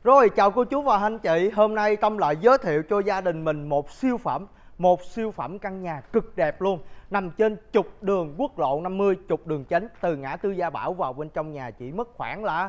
Rồi, chào cô chú và anh chị. Hôm nay Tâm lại giới thiệu cho gia đình mình một siêu phẩm căn nhà cực đẹp luôn, nằm trên trục đường quốc lộ 50, trục đường chính từ ngã tư Gia Bảo vào bên trong nhà chỉ mất khoảng là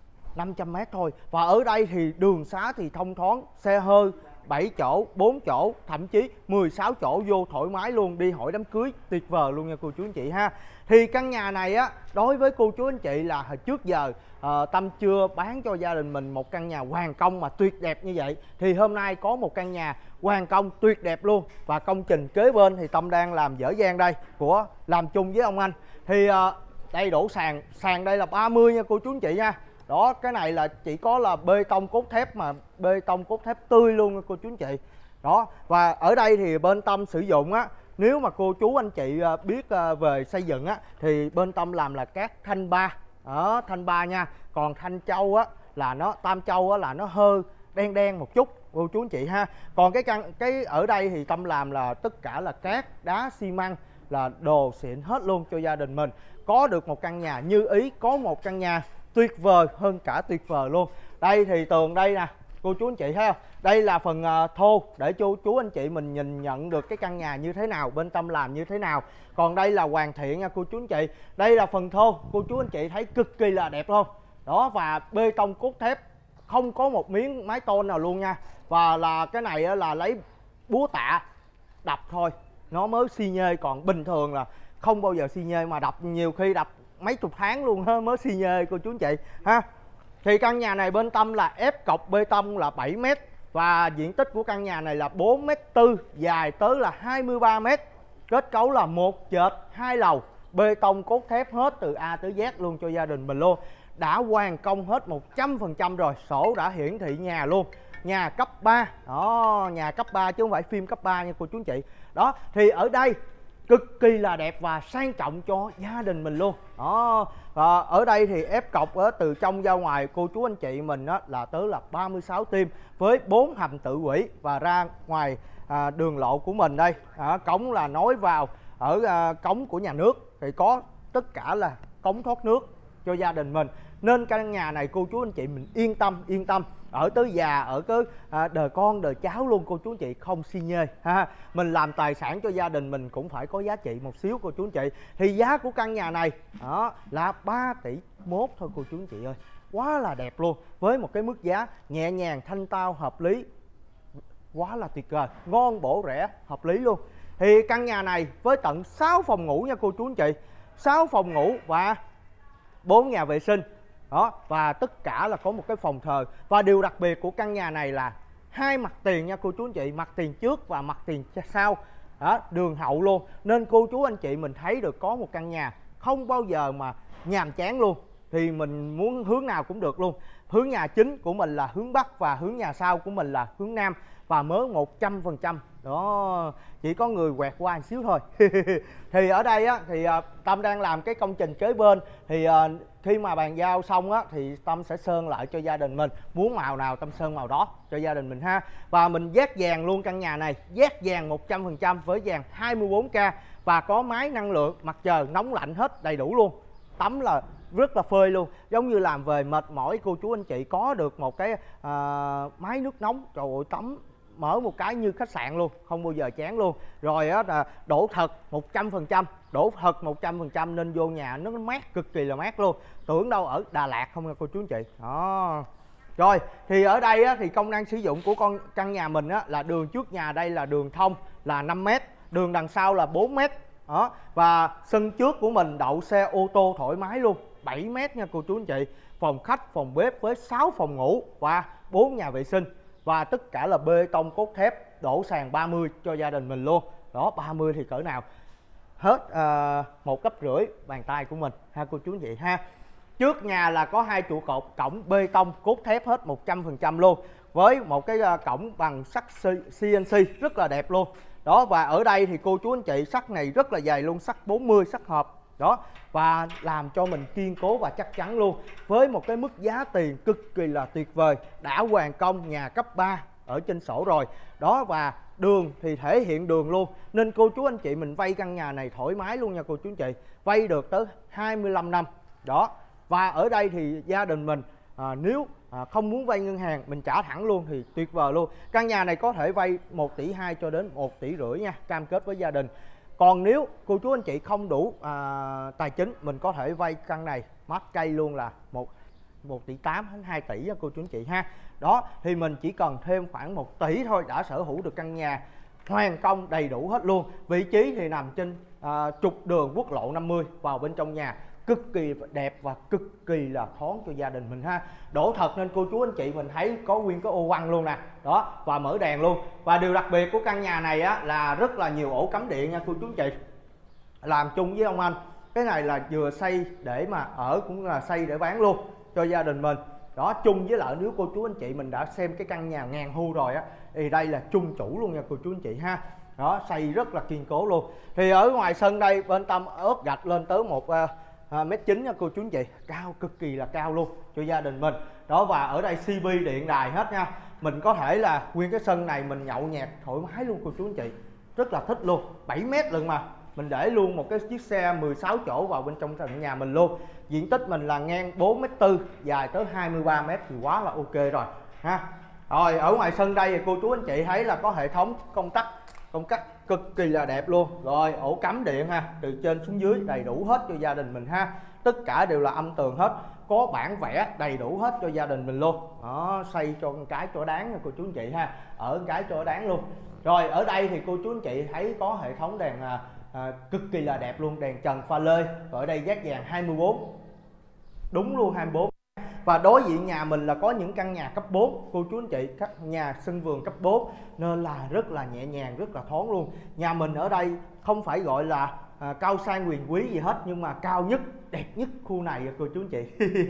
500 m thôi. Và ở đây thì đường xá thì thông thoáng, xe hơi 7 chỗ, 4 chỗ, thậm chí 16 chỗ vô thoải mái luôn, đi hỏi đám cưới tuyệt vời luôn nha cô chú anh chị ha. Thì căn nhà này á, đối với cô chú anh chị là hồi trước giờ Tâm chưa bán cho gia đình mình một căn nhà hoàn công mà tuyệt đẹp như vậy. Thì hôm nay có một căn nhà hoàn công tuyệt đẹp luôn, và công trình kế bên thì Tâm đang làm dở dang đây, làm chung với ông anh. Thì đây đổ sàn đây là 30 nha cô chú anh chị nha. Đó, cái này là chỉ có là bê tông cốt thép, mà bê tông cốt thép tươi luôn cô chú anh chị. Đó, và ở đây thì bên Tâm sử dụng á, nếu mà cô chú anh chị biết về xây dựng á, thì bên Tâm làm là cát thanh ba. Đó, thanh ba nha. Còn thanh châu á là tam châu á là nó hơi đen đen một chút cô chú anh chị ha. Còn cái ở đây thì Tâm làm là tất cả là cát, đá, xi măng, là đồ xịn hết luôn cho gia đình mình. Có được một căn nhà như ý, có một căn nhà tuyệt vời hơn cả tuyệt vời luôn. Đây thì tường đây nè cô chú anh chị thấy không, đây là phần thô để chú anh chị mình nhìn nhận được cái căn nhà như thế nào, bên Tâm làm như thế nào. Còn đây là hoàn thiện nha cô chú anh chị. Đây là phần thô, cô chú anh chị thấy cực kỳ là đẹp luôn. Đó, và bê tông cốt thép, không có một miếng mái tôn nào luôn nha. Và là cái này là lấy búa tạ đập thôi nó mới xi nhê, còn bình thường là không bao giờ xi nhê, mà đập nhiều khi đập mấy chục tháng luôn ha mới xi nhê cô chú anh chị ha. Thì căn nhà này bên Tâm là ép cọc bê tông là 7 m, và diện tích của căn nhà này là 4,4 m, dài tới là 23 m. Kết cấu là một trệt 2 lầu, bê tông cốt thép hết từ A tới Z luôn cho gia đình mình luôn. Đã hoàn công hết 100% rồi, sổ đã hiển thị nhà luôn. Nhà cấp 3. Đó, nhà cấp 3 chứ không phải phim cấp 3 nha cô chú anh chị. Đó, thì ở đây cực kỳ là đẹp và sang trọng cho gia đình mình luôn. Đó, và ở đây thì ép cọc từ trong ra ngoài cô chú anh chị mình là tới là 36 tim với 4 hầm tự quỷ, và ra ngoài đường lộ của mình đây cống là nối vào ở cống của nhà nước, thì có tất cả là cống thoát nước cho gia đình mình. Nên căn nhà này cô chú anh chị mình yên tâm ở tới già, ở cái đời con đời cháu luôn cô chú anh chị, không xi nhê ha. Mình làm tài sản cho gia đình mình cũng phải có giá trị một xíu cô chú anh chị. Thì giá của căn nhà này là 3,1 tỷ thôi cô chú anh chị ơi, quá là đẹp luôn, với một cái mức giá nhẹ nhàng, thanh tao, hợp lý, quá là tuyệt vời, ngon bổ rẻ, hợp lý luôn. Thì căn nhà này với tận 6 phòng ngủ nha cô chú anh chị, 6 phòng ngủ và 4 nhà vệ sinh. Đó, và tất cả là có một cái phòng thờ. Và điều đặc biệt của căn nhà này là 2 mặt tiền nha cô chú anh chị, mặt tiền trước và mặt tiền sau. Đó, đường hậu luôn, nên cô chú anh chị mình thấy được có một căn nhà không bao giờ mà nhàm chán luôn. Thì mình muốn hướng nào cũng được luôn. Hướng nhà chính của mình là hướng Bắc, và hướng nhà sau của mình là hướng Nam, và mới 100%. Đó, chỉ có người quẹt qua một xíu thôi. Thì ở đây thì Tâm đang làm cái công trình kế bên. Thì khi mà bàn giao xong thì Tâm sẽ sơn lại cho gia đình mình, muốn màu nào Tâm sơn màu đó cho gia đình mình ha. Và mình dát vàng luôn căn nhà này, dát vàng 100% với vàng 24K, và có máy năng lượng mặt trời nóng lạnh hết đầy đủ luôn. Tắm là rất là phơi luôn, giống như làm về mệt mỏi cô chú anh chị có được một cái máy nước nóng, trời ơi, tắm mở một cái như khách sạn luôn, không bao giờ chán luôn. Rồi là đổ thật 100%, đổ thật 100% nên vô nhà nó mát, cực kỳ là mát luôn, tưởng đâu ở Đà Lạt không nha cô chú anh chị. Đó. Rồi, thì ở đây thì công năng sử dụng của căn nhà mình là đường trước nhà đây là đường thông là 5 m, đường đằng sau là 4 m. Đó, và sân trước của mình đậu xe ô tô thoải mái luôn, 7 m nha cô chú anh chị. Phòng khách, phòng bếp với 6 phòng ngủ và 4 nhà vệ sinh, và tất cả là bê tông cốt thép, đổ sàn 30 cho gia đình mình luôn. Đó, 30 thì cỡ nào hết 1,5 cấp bàn tay của mình ha cô chú anh chị ha. Trước nhà là có 2 trụ cột cổng bê tông cốt thép hết 100% luôn, với một cái cổng bằng sắt CNC rất là đẹp luôn. Đó, và ở đây thì cô chú anh chị sắt này rất là dày luôn, sắt 40, sắt hộp. Đó, và làm cho mình kiên cố và chắc chắn luôn, với một cái mức giá tiền cực kỳ là tuyệt vời. Đã hoàn công nhà cấp 3 ở trên sổ rồi. Đó, và đường thì thể hiện đường luôn, nên cô chú anh chị mình vay căn nhà này thoải mái luôn nha cô chú anh chị, vay được tới 25 năm. Đó, và ở đây thì gia đình mình nếu không muốn vay ngân hàng mình trả thẳng luôn thì tuyệt vời luôn. Căn nhà này có thể vay 1,2 tỷ cho đến 1,5 tỷ nha, cam kết với gia đình. Còn nếu cô chú anh chị không đủ tài chính, mình có thể vay căn này mát cây luôn là 1,8 tỷ đến 2 tỷ nha cô chú anh chị ha. Đó thì mình chỉ cần thêm khoảng 1 tỷ thôi đã sở hữu được căn nhà hoàn công đầy đủ hết luôn. Vị trí thì nằm trên trục đường quốc lộ 50, vào bên trong nhà cực kỳ đẹp và cực kỳ là thoáng cho gia đình mình ha. Đổ thật nên cô chú anh chị mình thấy có nguyên cái ô quăng luôn nè. Đó, và mở đèn luôn. Và điều đặc biệt của căn nhà này á là rất là nhiều ổ cắm điện nha cô chú anh chị. Làm chung với ông anh. Cái này là vừa xây để mà ở cũng là xây để bán luôn cho gia đình mình. Đó, chung với lại nếu cô chú anh chị mình đã xem cái căn nhà ngàn hưu rồi á thì đây là chung chủ luôn nha cô chú anh chị ha. Đó, xây rất là kiên cố luôn. Thì ở ngoài sân đây bên tâm ốp gạch lên tới 1,9 m nha cô chú anh chị, cao cực kỳ là cao luôn cho gia đình mình. Đó, và ở đây CB điện đài hết nha. Mình có thể là nguyên cái sân này mình nhậu nhẹt thoải mái luôn cô chú anh chị, rất là thích luôn. 7 m lận mà mình để luôn một cái chiếc xe 16 chỗ vào bên trong tận nhà mình luôn. Diện tích mình là ngang 4,4 m, dài tới 23 m thì quá là ok rồi ha. Rồi ở ngoài sân đây thì cô chú anh chị thấy là có hệ thống công tắc cực kỳ là đẹp luôn. Rồi ổ cắm điện ha, từ trên xuống dưới đầy đủ hết cho gia đình mình ha. Tất cả đều là âm tường hết, có bản vẽ đầy đủ hết cho gia đình mình luôn. Đó, xây cho con cái cho đáng nha cô chú anh chị ha, ở con cái cho đáng luôn. Rồi ở đây thì cô chú anh chị thấy có hệ thống đèn cực kỳ là đẹp luôn, đèn trần pha lê. Ở đây giác vàng 24, đúng luôn 24. Và đối diện nhà mình là có những căn nhà cấp 4 cô chú anh chị, các nhà sân vườn cấp 4 nên là rất là nhẹ nhàng, rất là thoáng luôn. Nhà mình ở đây không phải gọi là cao sang huyền quý gì hết, nhưng mà cao nhất, đẹp nhất khu này cô chú anh chị.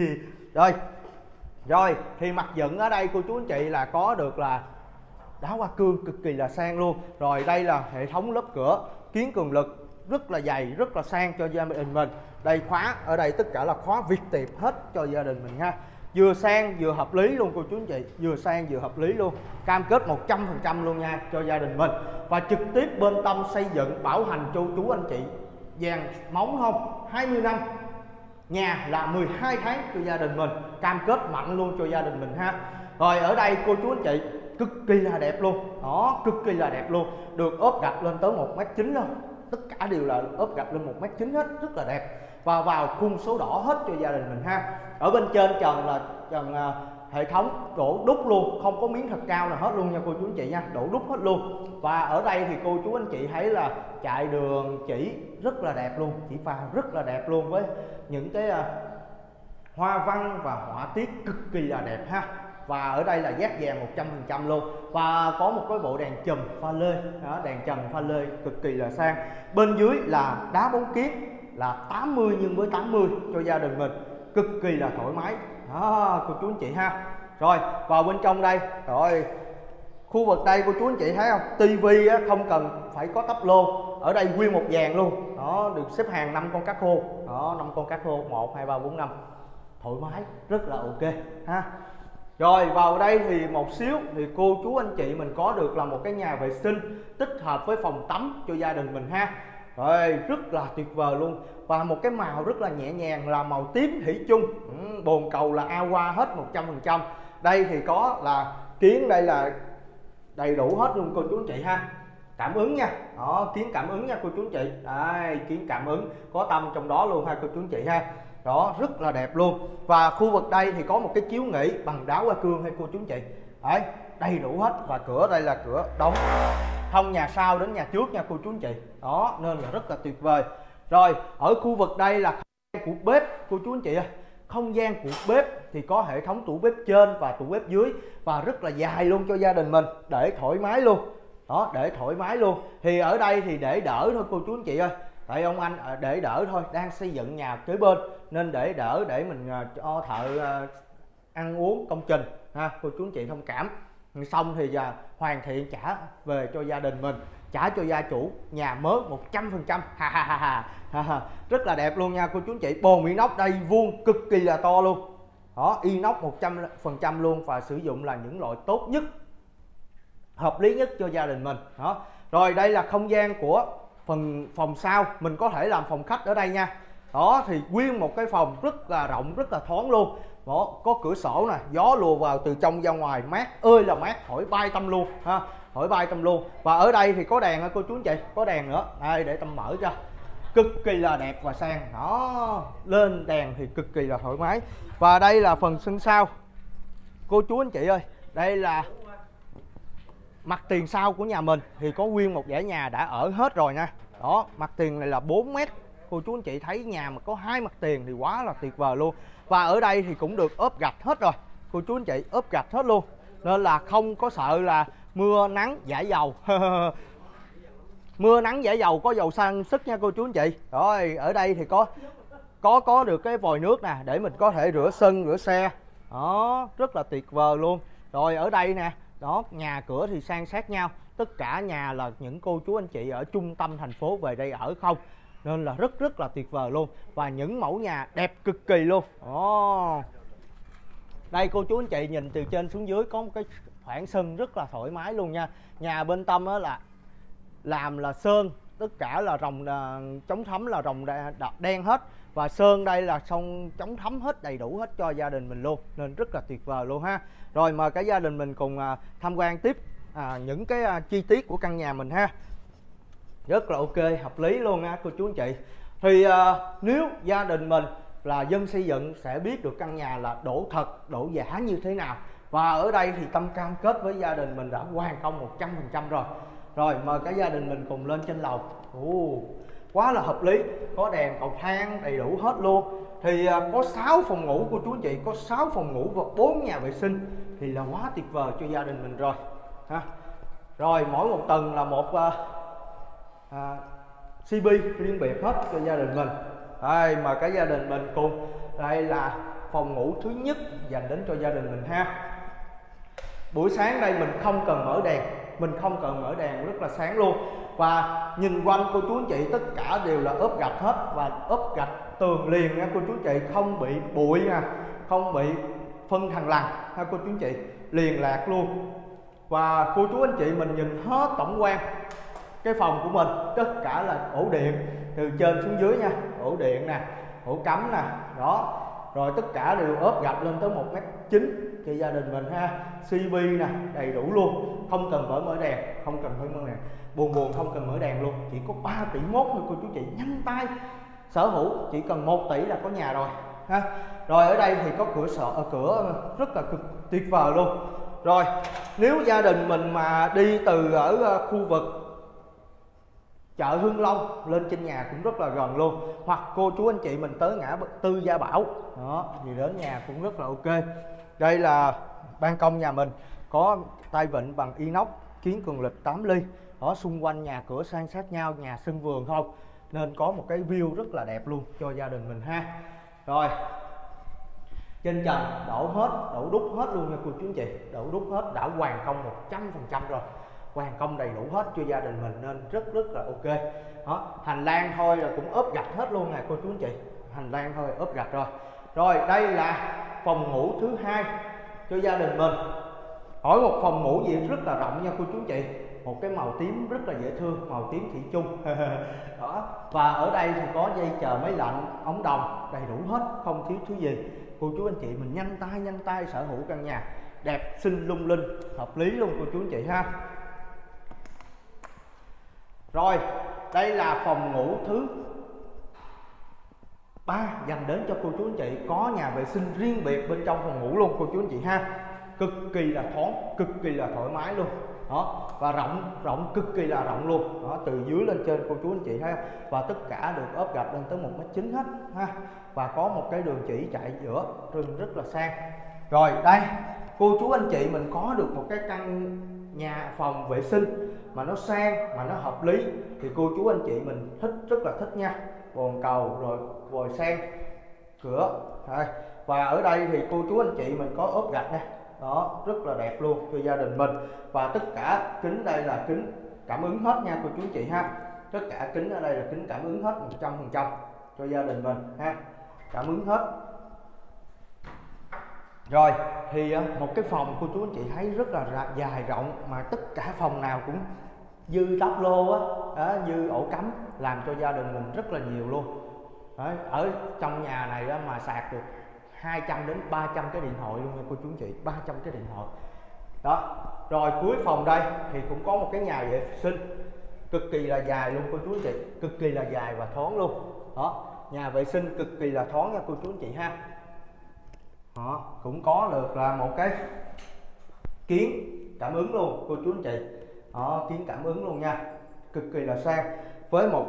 Rồi thì mặt dựng ở đây cô chú anh chị là có được là đá hoa cương cực kỳ là sang luôn. Rồi đây là hệ thống lớp cửa kiến cường lực rất là dày, rất là sang cho gia đình mình. Đây khóa ở đây tất cả là khóa Việt tiệp hết cho gia đình mình ha. Vừa sang vừa hợp lý luôn cô chú anh chị, vừa sang vừa hợp lý luôn, cam kết 100% luôn nha cho gia đình mình. Và trực tiếp bên Tâm xây dựng bảo hành cho chú anh chị vàng móng không 20 năm, nhà là 12 tháng cho gia đình mình, cam kết mạnh luôn cho gia đình mình ha. Rồi ở đây cô chú anh chị cực kỳ là đẹp luôn, đó cực kỳ là đẹp luôn, được ốp gạch lên tới 1,9 m luôn, tất cả đều là ốp gạch lên 1,9 m hết, rất là đẹp. Và vào khung số đỏ hết cho gia đình mình ha. Ở bên trên trần là hệ thống đổ đúc luôn, không có miếng thật cao nào hết luôn nha cô chú anh chị nha, đổ đúc hết luôn. Và ở đây thì cô chú anh chị thấy là chạy đường chỉ rất là đẹp luôn, chỉ pha rất là đẹp luôn, với những cái hoa văn và họa tiết cực kỳ là đẹp ha. Và ở đây là giác vàng 100% luôn. Và có một cái bộ đèn chùm pha lê, đó, đèn trần pha lê cực kỳ là sang. Bên dưới là đá bóng kiến là 80 nhân với 80 cho gia đình mình, cực kỳ là thoải mái đó cô chú anh chị ha. Rồi vào bên trong đây, rồi khu vực đây cô chú anh chị thấy không, tivi không cần phải có tắp lô, ở đây nguyên một dàn luôn đó, được xếp hàng 5 con cá khô đó, 5 con cá khô 1 2 3 4 5, thoải mái rất là ok ha. Rồi vào đây thì một xíu thì cô chú anh chị mình có được là một cái nhà vệ sinh tích hợp với phòng tắm cho gia đình mình ha. Rồi rất là tuyệt vời luôn. Và một cái màu rất là nhẹ nhàng là màu tím thủy chung. Bồn cầu là aqua hết 100%. Đây thì có là kiến, đây là đầy đủ hết luôn cô chú anh chị ha. Cảm ứng nha, đó kiến cảm ứng nha cô chú anh chị. Đây kiến cảm ứng có Tâm trong đó luôn ha cô chú anh chị ha. Đó rất là đẹp luôn. Và khu vực đây thì có một cái chiếu nghỉ bằng đá hoa cương hay cô chú anh chị. Đấy, đầy đủ hết. Và cửa đây là cửa đóng thông nhà sau đến nhà trước nha cô chú anh chị. Đó nên là rất là tuyệt vời. Rồi ở khu vực đây là không gian của bếp cô chú anh chị ơi. Không gian của bếp thì có hệ thống tủ bếp trên và tủ bếp dưới, và rất là dài luôn cho gia đình mình để thoải mái luôn. Đó để thoải mái luôn. Thì ở đây thì để đỡ thôi cô chú anh chị ơi, tại ông anh để đỡ thôi, đang xây dựng nhà kế bên nên để đỡ để mình cho thợ ăn uống công trình ha cô chú anh chị thông cảm. Xong thì hoàn thiện trả về cho gia đình mình, trả cho gia chủ nhà mới 100%. Rất là đẹp luôn nha cô chú anh chị. Bồn inox đây vuông cực kỳ là to luôn. Đó inox 100% luôn, và sử dụng là những loại tốt nhất, hợp lý nhất cho gia đình mình. Đó. Rồi đây là không gian của phần phòng sau, mình có thể làm phòng khách ở đây nha. Đó thì nguyên một cái phòng rất là rộng, rất là thoáng luôn. Đó, có cửa sổ nè, gió lùa vào từ trong ra ngoài, mát ơi là mát, thổi bay tâm luôn ha, thổi bay tâm luôn. Và ở đây thì có đèn cô chú anh chị, có đèn nữa. Đây để Tâm mở cho. Cực kỳ là đẹp và sang. Đó, lên đèn thì cực kỳ là thoải mái. Và đây là phần sân sau. Cô chú anh chị ơi, đây là mặt tiền sau của nhà mình thì có nguyên một dãy nhà đã ở hết rồi nha. Đó, mặt tiền này là 4 mét. Cô chú anh chị thấy nhà mà có 2 mặt tiền thì quá là tuyệt vời luôn. Và ở đây thì cũng được ốp gạch hết rồi. Cô chú anh chị ốp gạch hết luôn. Nên là không có sợ là mưa nắng dãi dầu. Mưa nắng dãi dầu có dầu xăng sức nha cô chú anh chị. Rồi, ở đây thì có được cái vòi nước nè để mình có thể rửa sân, rửa xe. Đó, rất là tuyệt vời luôn. Rồi ở đây nè, đó, nhà cửa thì san sát nhau. Tất cả nhà là những cô chú anh chị ở trung tâm thành phố về đây ở không. Nên là rất là tuyệt vời luôn. Và những mẫu nhà đẹp cực kỳ luôn. Đó. Đây cô chú anh chị nhìn từ trên xuống dưới có một cái khoảng sân rất là thoải mái luôn nha. Nhà bên Tâm á là làm là sơn, tất cả là rồng chống thấm là rồng đen hết. Và sơn đây là xong chống thấm hết, đầy đủ hết cho gia đình mình luôn. Nên rất là tuyệt vời luôn ha. Rồi mời cả gia đình mình cùng tham quan tiếp những cái chi tiết của căn nhà mình ha. Rất là ok, hợp lý luôn nha cô chú anh chị. Thì nếu gia đình mình là dân xây dựng sẽ biết được căn nhà là đổ thật, đổ giả như thế nào. Và ở đây thì Tâm cam kết với gia đình mình đã hoàn công 100% rồi. Rồi mời cả gia đình mình cùng lên trên lầu. Quá là hợp lý, có đèn cầu thang đầy đủ hết luôn. Thì có 6 phòng ngủ cô chú anh chị, có 6 phòng ngủ và 4 nhà vệ sinh thì là quá tuyệt vời cho gia đình mình rồi ha. Rồi mỗi một tầng là một CP riêng biệt hết cho gia đình mình. Đây mà cả gia đình mình cùng. Đây là phòng ngủ thứ nhất dành đến cho gia đình mình ha. Buổi sáng đây mình không cần mở đèn, rất là sáng luôn. Và nhìn quanh cô chú anh chị tất cả đều là ốp gạch hết. Và ốp gạch tường liền nha cô chú anh chị, không bị bụi nha, không bị phân thằn lằn ha cô chú anh chị, liền lạc luôn. Và cô chú anh chị mình nhìn hết tổng quan cái phòng của mình, tất cả là ổ điện từ trên xuống dưới nha, ổ điện nè, ổ cắm nè, đó. Rồi tất cả đều ốp gạch lên tới 1,9 m cho gia đình mình ha. CP nè, đầy đủ luôn, không cần phải mở đèn, không cần phải mở đèn, buồn không cần mở đèn luôn, chỉ có 3,1 tỷ thôi cô chú chị, nhanh tay sở hữu, chỉ cần 1 tỷ là có nhà rồi ha. Rồi ở đây thì có cửa rất là cực tuyệt vời luôn. Rồi nếu gia đình mình mà đi từ ở khu vực chợ Hưng Long lên trên nhà cũng rất là gần luôn. Hoặc cô chú anh chị mình tới ngã Tư Gia Bảo đó thì đến nhà cũng rất là ok. Đây là ban công nhà mình, có tay vịn bằng inox, kiến cường lực 8 ly. Đó, xung quanh nhà cửa san sát nhau, nhà sân vườn không, nên có một cái view rất là đẹp luôn cho gia đình mình ha. Rồi trên trần đổ đúc hết luôn nha cô chú anh chị, đổ đúc hết, đã hoàn công 100% rồi, hoàn công đầy đủ hết cho gia đình mình nên rất là ok. Đó, hành lang thôi là cũng ốp gạch hết luôn nè cô chú anh chị, hành lang thôi ốp gạch rồi. Rồi đây là phòng ngủ thứ hai cho gia đình mình. Hỏi một phòng ngủ gì rất là rộng nha cô chú anh chị, một cái màu tím rất là dễ thương, màu tím thủy chung. Đó, và ở đây thì có dây chờ máy lạnh, ống đồng, đầy đủ hết, không thiếu thứ gì. Cô chú anh chị mình nhanh tay sở hữu căn nhà đẹp xinh lung linh, hợp lý luôn cô chú anh chị ha. Rồi đây là phòng ngủ thứ 3 dành đến cho cô chú anh chị, có nhà vệ sinh riêng biệt bên trong phòng ngủ luôn cô chú anh chị ha. Cực kỳ là thoáng, cực kỳ là thoải mái luôn. Đó, và rộng cực kỳ là rộng luôn. Đó, từ dưới lên trên cô chú anh chị ha. Và tất cả được ốp gạch lên tới 1,9 m hết ha. Và có một cái đường chỉ chạy giữa, rất là sang. Rồi đây, cô chú anh chị mình có được một cái căn nhà phòng vệ sinh mà nó sang, mà nó hợp lý thì cô chú anh chị mình rất là thích nha. Bồn cầu rồi vòi sen, cửa. Đây. Và ở đây thì cô chú anh chị mình có ốp gạch nè. Đó, rất là đẹp luôn cho gia đình mình. Và tất cả kính đây là kính cảm ứng hết nha cô chú anh chị ha. Tất cả kính ở đây là kính cảm ứng hết 100% cho gia đình mình ha, cảm ứng hết. Rồi thì một cái phòng cô chú anh chị thấy rất là dài rộng, mà tất cả phòng nào cũng dư tắp lô á, dư ổ cắm, làm cho gia đình mình rất là nhiều luôn. Đấy, ở trong nhà này á, mà sạc được 200 đến 300 cái điện thoại luôn nha cô chú anh chị, 300 cái điện thoại đó. Rồi cuối phòng đây thì cũng có một cái nhà vệ sinh cực kỳ là dài luôn cô chú anh chị, cực kỳ là dài và thoáng luôn đó. Nhà vệ sinh cực kỳ là thoáng nha cô chú anh chị ha. Đó, cũng có được là một cái kiến cảm ứng luôn cô chú anh chị. Đó, kiến cảm ứng luôn nha, cực kỳ là sang, với một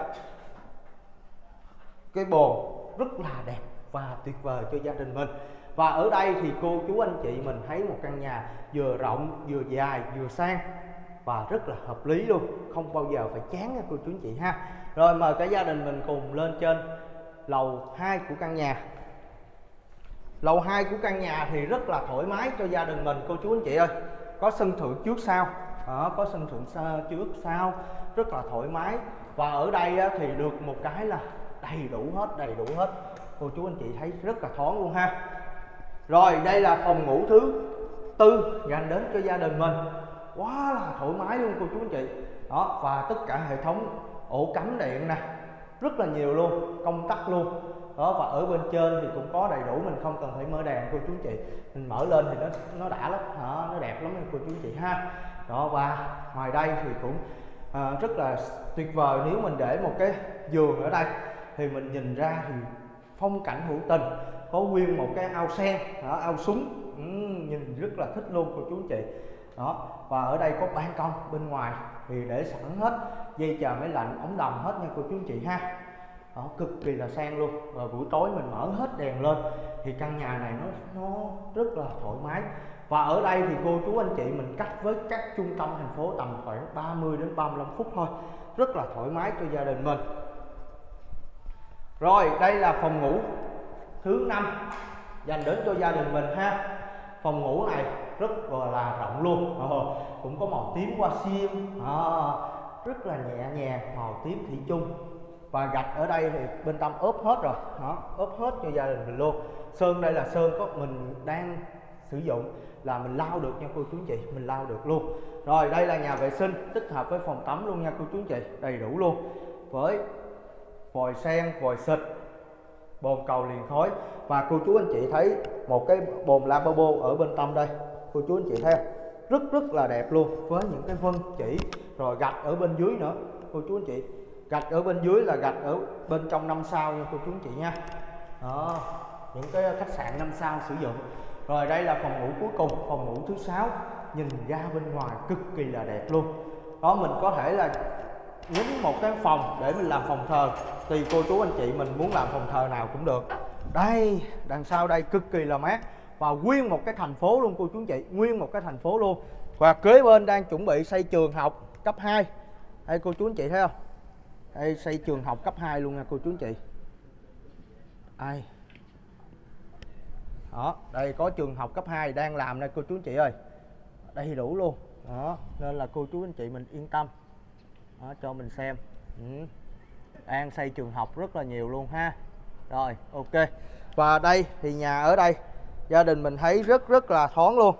cái bồn rất là đẹp và tuyệt vời cho gia đình mình. Và ở đây thì cô chú anh chị mình thấy một căn nhà vừa rộng, vừa dài, vừa sang và rất là hợp lý luôn, không bao giờ phải chán nha cô chú anh chị ha. Rồi mời cả gia đình mình cùng lên trên lầu 2 của căn nhà. Lầu 2 của căn nhà thì rất là thoải mái cho gia đình mình cô chú anh chị ơi. Có sân thượng trước sau, có sân thượng trước sau rất là thoải mái. Và ở đây thì được một cái là đầy đủ hết cô chú anh chị thấy rất là thoáng luôn ha. Rồi đây là phòng ngủ thứ tư dành đến cho gia đình mình, quá là thoải mái luôn cô chú anh chị đó. Và tất cả hệ thống ổ cắm điện nè, rất là nhiều luôn, công tắc luôn đó. Và ở bên trên thì cũng có đầy đủ, mình không cần phải mở đèn cô chú anh chị, mình mở lên thì nó đã lắm đó, nó đẹp lắm cô chú anh chị ha đó. Và ngoài đây thì cũng rất là tuyệt vời, nếu mình để một cái giường ở đây thì mình nhìn ra thì phong cảnh hữu tình, có nguyên một cái ao sen, ao súng, nhìn rất là thích luôn cô chú anh chị đó. Và ở đây có ban công bên ngoài thì để sẵn hết dây chờ máy lạnh, ống đồng hết nha cô chú anh chị ha đó, cực kỳ là sang luôn. Và buổi tối mình mở hết đèn lên thì căn nhà này nó rất là thoải mái. Và ở đây thì cô chú anh chị mình cách với các trung tâm thành phố tầm khoảng 30 đến 35 phút thôi, rất là thoải mái cho gia đình mình. Rồi đây là phòng ngủ thứ 5 dành đến cho gia đình mình ha. Phòng ngủ này rất là rộng luôn, cũng có màu tím hoa sim, rất là nhẹ nhàng, màu tím thủy chung. Và gạch ở đây thì bên trong ốp hết rồi, ốp hết cho gia đình mình luôn. Sơn đây là sơn có mình đang sử dụng là mình lau được nha cô chú anh chị, mình lau được luôn. Rồi đây là nhà vệ sinh tích hợp với phòng tắm luôn nha cô chú anh chị, đầy đủ luôn, với vòi sen, vòi xịt, bồn cầu liền khói. Và cô chú anh chị thấy một cái bồn lavabo ở bên trong đây, cô chú anh chị thấy rất là đẹp luôn, với những cái vân chỉ, rồi gạch ở bên dưới nữa cô chú anh chị. Gạch ở bên dưới là gạch ở bên trong 5 sao nha cô chú anh chị nha đó, những cái khách sạn 5 sao sử dụng. Rồi đây là phòng ngủ cuối cùng, phòng ngủ thứ 6, nhìn ra bên ngoài cực kỳ là đẹp luôn đó. Mình có thể là nhấn một cái phòng để mình làm phòng thờ, tùy cô chú anh chị mình muốn làm phòng thờ nào cũng được. Đây đằng sau đây cực kỳ là mát, và nguyên một cái thành phố luôn cô chú anh chị, nguyên một cái thành phố luôn. Và kế bên đang chuẩn bị xây trường học cấp 2 đây cô chú anh chị thấy không, đây xây trường học cấp 2 luôn nha cô chú anh chị. Đây đó, đây có trường học cấp 2 đang làm đây cô chú anh chị ơi, đầy đủ luôn đó, nên là cô chú anh chị mình yên tâm đó, cho mình xem đang xây trường học rất là nhiều luôn ha. Rồi ok, và đây thì nhà ở đây gia đình mình thấy rất là thoáng luôn,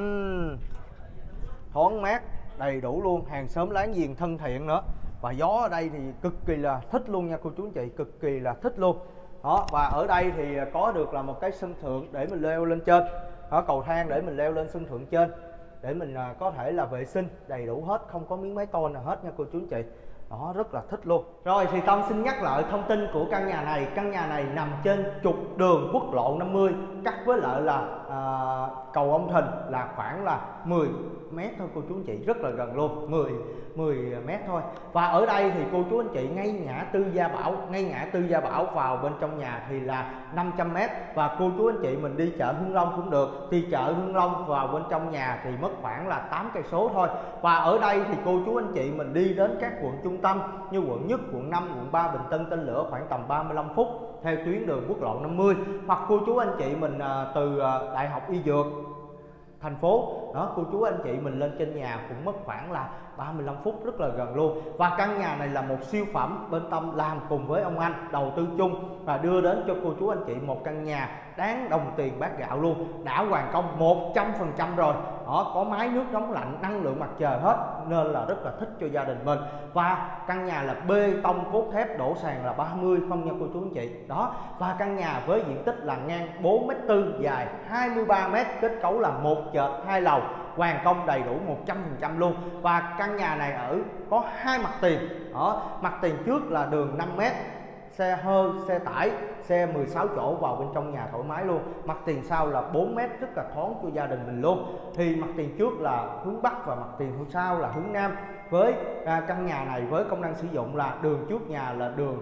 thoáng mát, đầy đủ luôn, hàng xóm láng giềng thân thiện nữa. Và gió ở đây thì cực kỳ là thích luôn nha cô chú anh chị, cực kỳ là thích luôn đó. Và ở đây thì có được là một cái sân thượng để mình leo lên trên đó, cầu thang để mình leo lên sân thượng trên để mình có thể là vệ sinh đầy đủ hết, không có miếng mái tôn nào hết nha cô chú anh chị đó, rất là thích luôn. Rồi thì Tâm xin nhắc lại thông tin của căn nhà này. Căn nhà này nằm trên trục đường quốc lộ 50, cắt với lại là cầu Ông Thìn là khoảng là 10 mét thôi cô chú anh chị, rất là gần luôn, 10 mét thôi. Và ở đây thì cô chú anh chị ngay ngã tư Gia Bảo vào bên trong nhà thì là 500 mét. Và cô chú anh chị mình đi chợ Hưng Long cũng được, đi chợ Hưng Long vào bên trong nhà thì mất khoảng là 8 cây số thôi. Và ở đây thì cô chú anh chị mình đi đến các quận trung tâm như quận Nhất, quận 5, quận 3, Bình Tân, Tên Lửa khoảng tầm 35 phút theo tuyến đường quốc lộ 50. Hoặc cô chú anh chị mình từ Đại học Y Dược thành phố đó, cô chú anh chị mình lên trên nhà cũng mất khoảng là 35 phút, rất là gần luôn. Và căn nhà này là một siêu phẩm, bên Tâm làm cùng với ông anh đầu tư chung và đưa đến cho cô chú anh chị một căn nhà đáng đồng tiền bát gạo luôn, đã hoàn công 100% rồi. Đó, có máy nước nóng lạnh, năng lượng mặt trời hết, nên là rất là thích cho gia đình mình. Và căn nhà là bê tông cốt thép, đổ sàn là 30 không nha cô chú anh chị. Đó, và căn nhà với diện tích là ngang 4m4, dài 23m, kết cấu là một trệt 2 lầu, hoàn công đầy đủ 100% luôn. Và căn nhà này ở có hai mặt tiền. Đó, mặt tiền trước là đường 5m, xe hơi, xe tải, xe 16 chỗ vào bên trong nhà thoải mái luôn. Mặt tiền sau là 4m, rất là thoáng cho gia đình mình luôn. Thì mặt tiền trước là hướng Bắc và mặt tiền hướng sau là hướng Nam. Với căn nhà này với công năng sử dụng là đường trước nhà là đường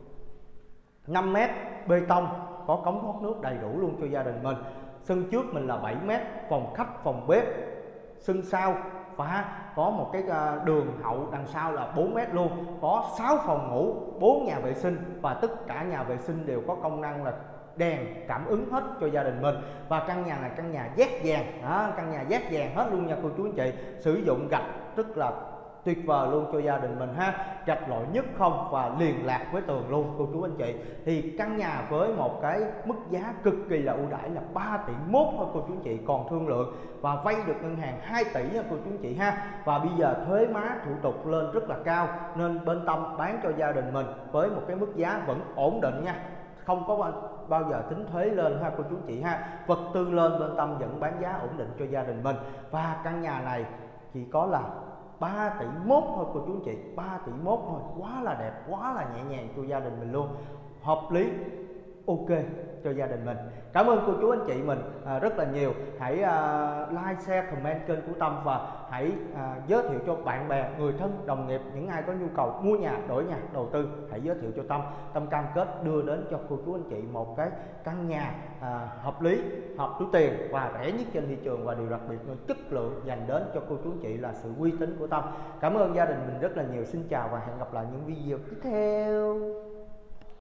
5m bê tông, có cống thoát nước đầy đủ luôn cho gia đình mình. Sân trước mình là 7m, phòng khách, phòng bếp, sân sau, và có một cái đường hậu đằng sau là 4m luôn, có 6 phòng ngủ, 4 nhà vệ sinh, và tất cả nhà vệ sinh đều có công năng là đèn cảm ứng hết cho gia đình mình. Và căn nhà này căn nhà dát vàng, căn nhà dát vàng hết luôn nha cô chú anh chị. Sử dụng gạch rất là tuyệt vời luôn cho gia đình mình ha, gạch loại nhất không và liền lạc với tường luôn cô chú anh chị. Thì căn nhà với một cái mức giá cực kỳ là ưu đãi là 3,1 tỷ thôi cô chú anh chị, còn thương lượng và vay được ngân hàng 2 tỷ nha cô chú anh chị ha. Và bây giờ thuế má thủ tục lên rất là cao, nên bên Tâm bán cho gia đình mình với một cái mức giá vẫn ổn định nha, không có bao giờ tính thuế lên ha cô chú chị ha. Vật tư lên bên Tâm vẫn bán giá ổn định cho gia đình mình. Và căn nhà này chỉ có là 3,1 tỷ thôi cô chú anh chị, 3,1 tỷ thôi, quá là đẹp, quá là nhẹ nhàng cho gia đình mình luôn, hợp lý, ok cho gia đình mình. Cảm ơn cô chú anh chị mình rất là nhiều. Hãy like, share, comment kênh của Tâm, và hãy giới thiệu cho bạn bè, người thân, đồng nghiệp, những ai có nhu cầu mua nhà, đổi nhà, đầu tư, hãy giới thiệu cho Tâm. Tâm cam kết đưa đến cho cô chú anh chị một cái căn nhà hợp lý, hợp túi tiền và rẻ nhất trên thị trường, và điều đặc biệt là chất lượng dành đến cho cô chú anh chị là sự uy tín của Tâm. Cảm ơn gia đình mình rất là nhiều. Xin chào và hẹn gặp lại những video tiếp theo.